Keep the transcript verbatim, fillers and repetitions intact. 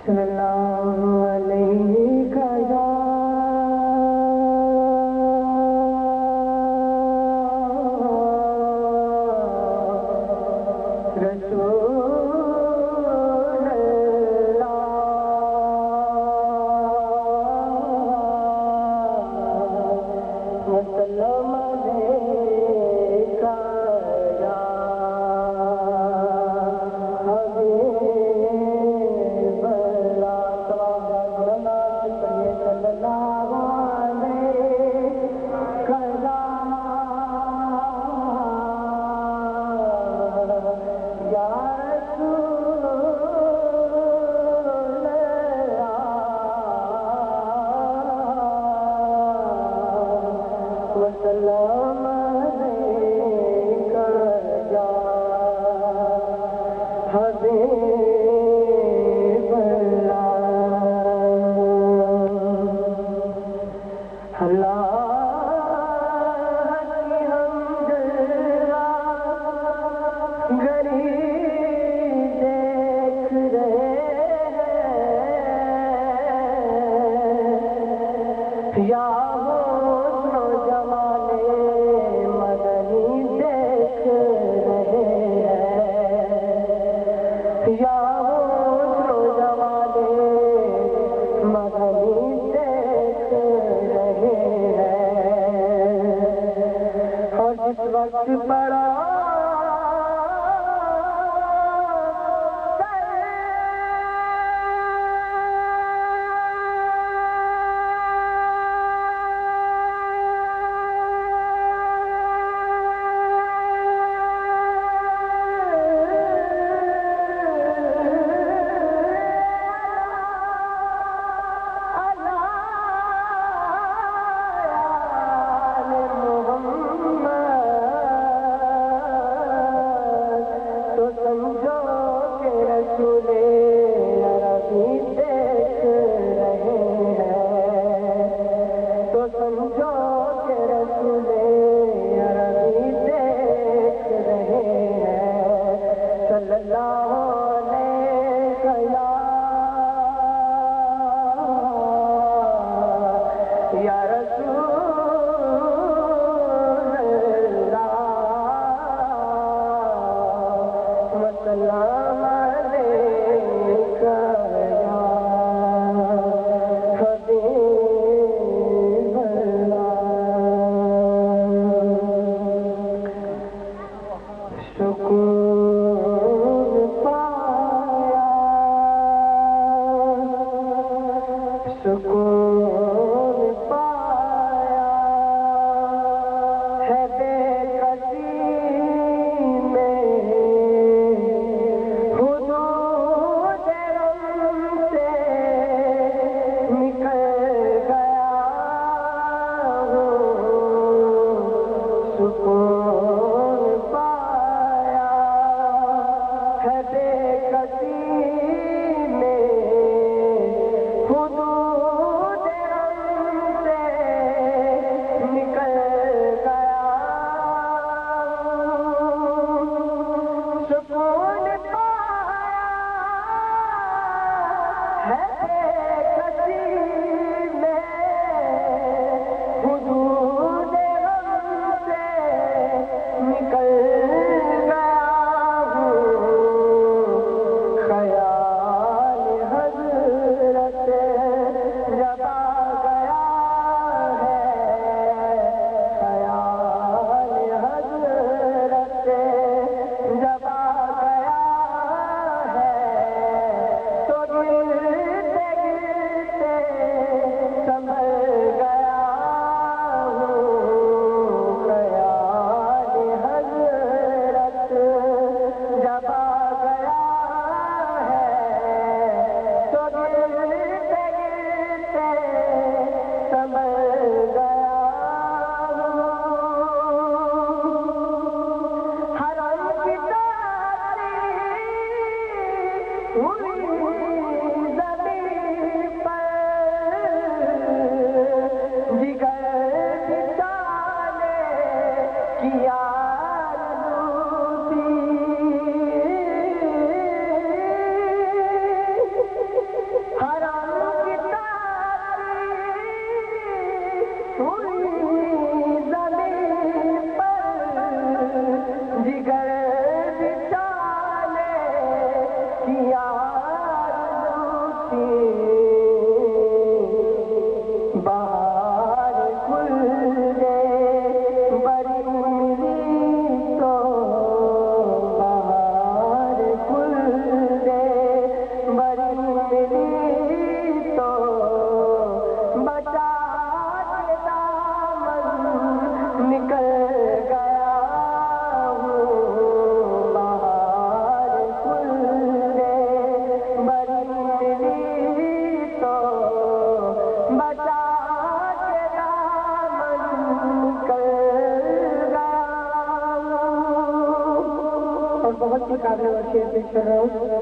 صلی اللہ علیہ یا رسول اللہ وسلم علیک یا حبیب اللہ صلی اللہ علیہ یا رسول اللہ وسلم علیک یا حبیب اللہ اللہ کی حمد غریب دیکھ رہے ہیں یا حسن و جمال مدنی دیکھ رہے ہیں یا حسن و جمال مدنی دیکھ رہے ہیں اور جس وقت پڑا رسول عربی دیکھ رہے ہیں تو سمجھو کہ رسول عربی دیکھ رہے ہیں صلی اللہ علیہ یا یا رسول اللہ وسلم علیک یا حبیب اللہ سکون پایا سکون پایا ہے بے کسی میں حدود رم سے نکل گیا ہوں سکون پایا ہے بے کسی میں حدود رم سے نکل گیا ہوں سکون پایا ہے کسی میں حدود رم سے نکل گیا ہوں خیال حضرت جب آ گیا ہے خیال حضرت جب آ گیا ہے تو گرتے گرتے کے بچھڑوں